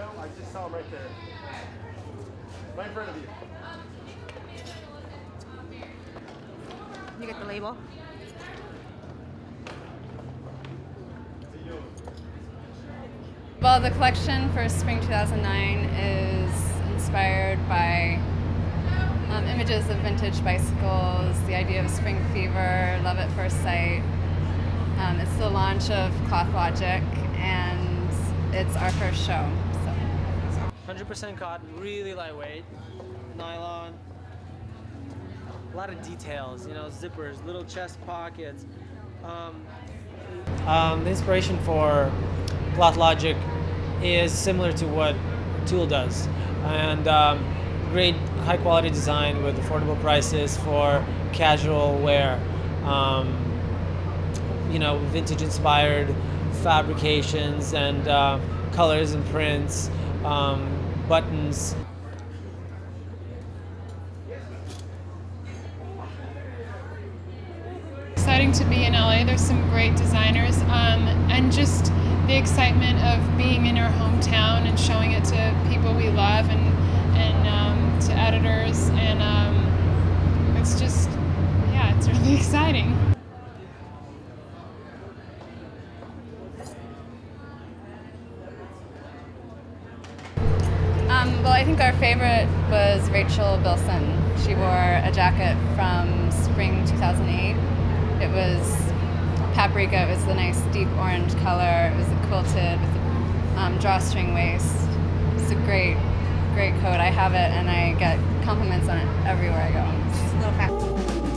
I just saw him right there. Right in front of you. You get the label? Well, the collection for spring 2009 is inspired by images of vintage bicycles, the idea of spring fever, love at first sight. It's the launch of Cloth Logic, and it's our first show. 100% cotton, really lightweight, nylon, a lot of details, you know, zippers, little chest pockets. The inspiration for Cloth Logic is similar to what Tulle does, and great high quality design with affordable prices for casual wear. You know, vintage inspired fabrications and colors and prints, buttons. Exciting to be in LA. There's some great designers, and just the excitement of being in our hometown and showing it to people we love and to editors, and it's just, yeah, it's really exciting. Well, I think our favorite was Rachel Bilson. She wore a jacket from spring 2008. It was paprika. It was the nice deep orange color. It was quilted with a drawstring waist. It's a great coat. I have it and I get compliments on it everywhere I go. It's a little fact.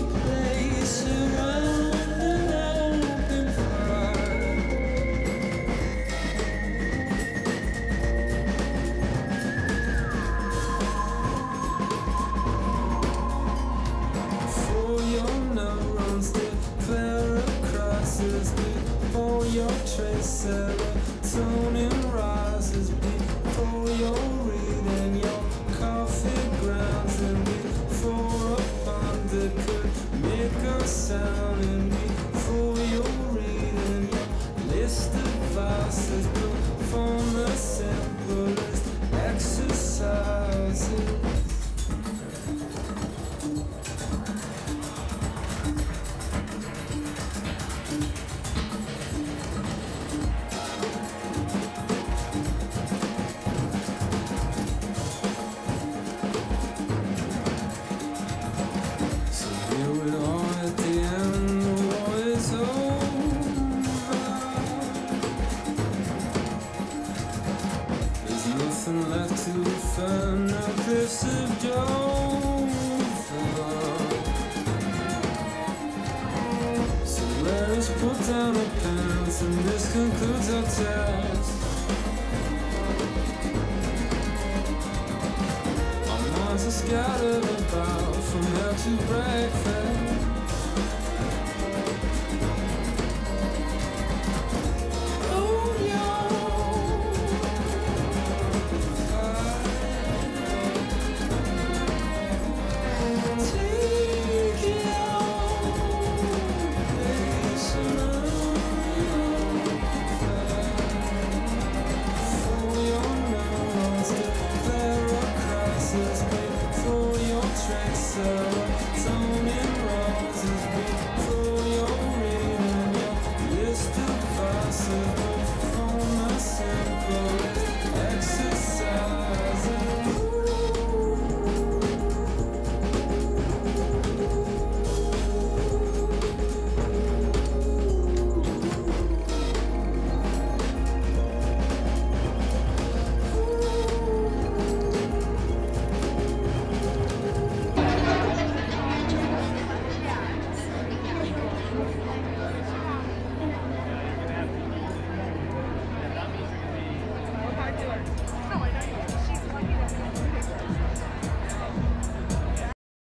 Serotonin rises before your reading your coffee grounds, and before a ponder could make a sound, and before you're reading your list of vices, perform the simplest exercises. Left to find a place of joy. So let us put down our pants, and this concludes our tale.